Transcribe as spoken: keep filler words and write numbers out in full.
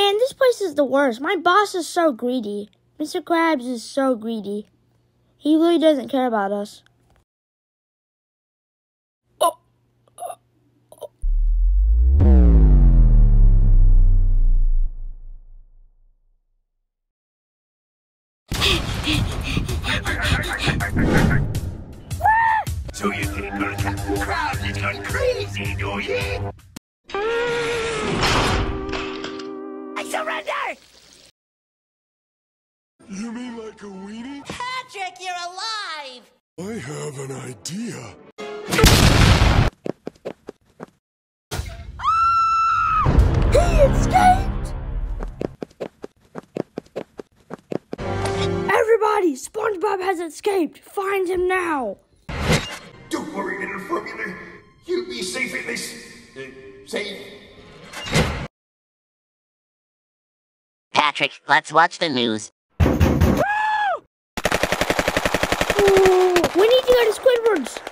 Man, this place is the worst. My boss is so greedy. Mister Krabs is so greedy. He really doesn't care about us. Oh. Oh. Oh. So you think our Captain Krabs is gone crazy, do you? I surrender! You mean like a weenie? Patrick, you're alive! I have an idea. He escaped! Everybody, SpongeBob has escaped. Find him now. Don't worry, little formula. You'll be safe in this... Uh, safe? Patrick, let's watch the news. Ooh, we need to go to Squidward's.